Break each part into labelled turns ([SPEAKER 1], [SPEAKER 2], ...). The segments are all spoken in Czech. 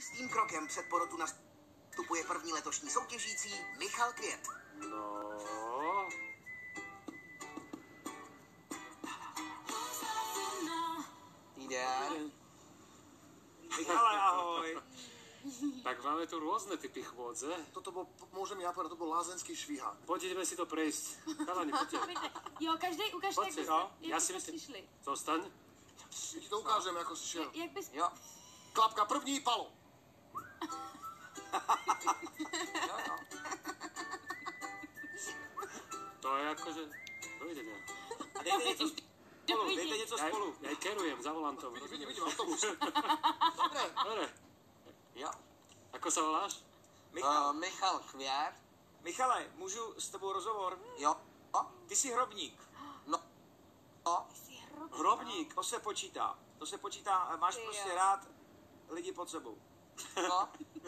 [SPEAKER 1] Jistým krokem před porotu nastupuje první letošní soutěžící Michal Květ.
[SPEAKER 2] No.
[SPEAKER 3] Den.
[SPEAKER 4] Michale, ahoj.
[SPEAKER 2] Tak máme tu rôzne typy chôdze.
[SPEAKER 5] Toto bol, môžem ja povedať, to bol lázenský švihák.
[SPEAKER 2] Poďme si to prejsť. Chalani, poďte.
[SPEAKER 6] Jo, každý ukažte, jak
[SPEAKER 2] Poďte.
[SPEAKER 6] byste,
[SPEAKER 2] No,
[SPEAKER 6] jak
[SPEAKER 2] ja
[SPEAKER 6] byste
[SPEAKER 2] si myslím.
[SPEAKER 6] přišli.
[SPEAKER 2] Zostaň.
[SPEAKER 5] Ja ti to ukážem, ako si šiel.
[SPEAKER 6] Jak bys...
[SPEAKER 3] Jo.
[SPEAKER 5] Klapka první, palo.
[SPEAKER 3] Jo, jo.
[SPEAKER 2] To je akože... Dovidenia.
[SPEAKER 4] A dejte něco spolu.
[SPEAKER 2] Ja kerujem za volantom.
[SPEAKER 5] Vidím autobus. Dobre.
[SPEAKER 2] Dobre.
[SPEAKER 3] Jo.
[SPEAKER 2] Ako sa voláš?
[SPEAKER 3] Michal Květ.
[SPEAKER 4] Michale, můžu s tebou rozhovor?
[SPEAKER 3] Jo.
[SPEAKER 4] Ty jsi hrobník.
[SPEAKER 3] No. No.
[SPEAKER 4] Hrobník, to se počítá. To se počítá, máš prostě rád lidi pod sebou.
[SPEAKER 3] No.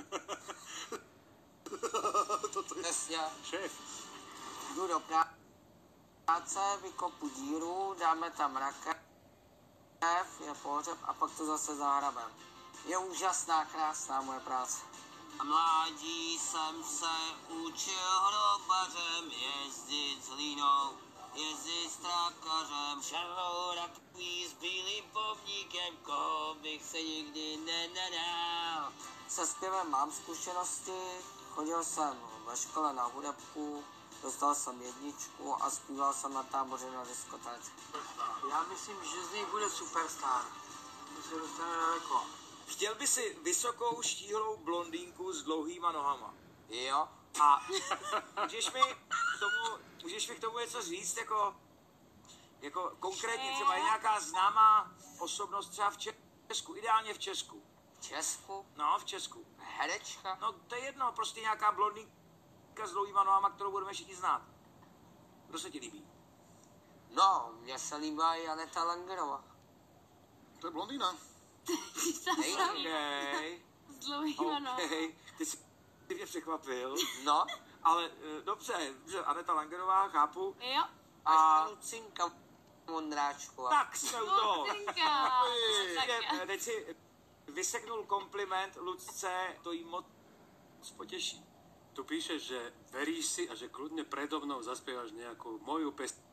[SPEAKER 3] Přesně.
[SPEAKER 2] Šéf.
[SPEAKER 3] Jdu do práce, vykopu díru, dáme tam rakev, je pohřeb a pak to zase zahrabem. Je úžasná, krásná moje práce. A mládí jsem se učil hrobařem, jezdit s hlínou, jezdit s trákařem, šarlou rakví s bílým povníkem, koho bych se nikdy nenadal. Se zpěvem mám zkušenosti, chodil jsem ve škole na hudebku, dostal jsem 1 a zpíval jsem na táboře na diskotéce. Já myslím, že z něj bude superstar. To se dostane daleko.
[SPEAKER 4] Chtěl by si vysokou, štíhlou blondýnku s dlouhýma nohama.
[SPEAKER 3] Jo.
[SPEAKER 4] A můžeš mi k tomu něco říct, jako konkrétně, třeba je nějaká známá osobnost třeba v Česku, ideálně v Česku.
[SPEAKER 3] V Česku?
[SPEAKER 4] No, v Česku.
[SPEAKER 3] Herečka?
[SPEAKER 4] No, to je jedno, prostě nějaká blondýnka s dlouhýma nohama, kterou budeme všichni znát. Kdo se ti líbí?
[SPEAKER 3] No, mně se líbila i Aneta Langerová.
[SPEAKER 5] To je blondýna.
[SPEAKER 4] Okay.
[SPEAKER 6] S dlouhýma nohama.
[SPEAKER 4] Okay. Ty mě překvapil.
[SPEAKER 3] No.
[SPEAKER 4] Ale dobře, Aneta Langerová, chápu.
[SPEAKER 6] Jo.
[SPEAKER 3] A ještě Lucinka Mondráčková.
[SPEAKER 4] Tak jsme u toho.
[SPEAKER 6] Lucinka.
[SPEAKER 4] Teď si vyseknul kompliment Lucce, to jí moc potěší.
[SPEAKER 2] Tu píšeš, že veríš si a že kľudne predo mnou zaspievaš nejakú moju pesť.